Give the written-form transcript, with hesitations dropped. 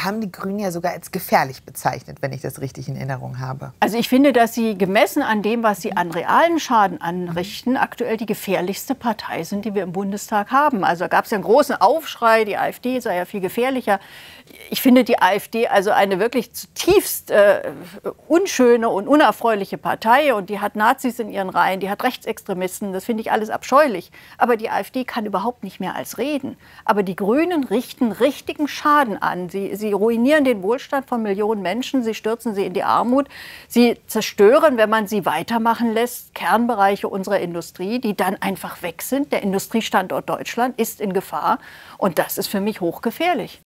haben die Grünen ja sogar als gefährlich bezeichnet, wenn ich das richtig in Erinnerung habe. Also ich finde, dass sie gemessen an dem, was sie an realen Schaden anrichten, aktuell die gefährlichste Partei sind, die wir im Bundestag haben. Also da gab es ja einen großen Aufschrei, die AfD sei ja viel gefährlicher. Ich finde die AfD also eine wirklich zutiefst unschöne und unerfreuliche Partei. Und die hat Nazis in ihren Reihen, die hat Rechtsextremisten. Das finde ich alles abscheulich. Aber die AfD kann überhaupt nicht mehr als reden. Aber die Grünen richten richtigen Schaden an. Sie ruinieren den Wohlstand von Millionen Menschen. Sie stürzen sie in die Armut. Sie zerstören, wenn man sie weitermachen lässt, Kernbereiche unserer Industrie, die dann einfach weg sind. Der Industriestandort Deutschland ist in Gefahr. Und das ist für mich hochgefährlich.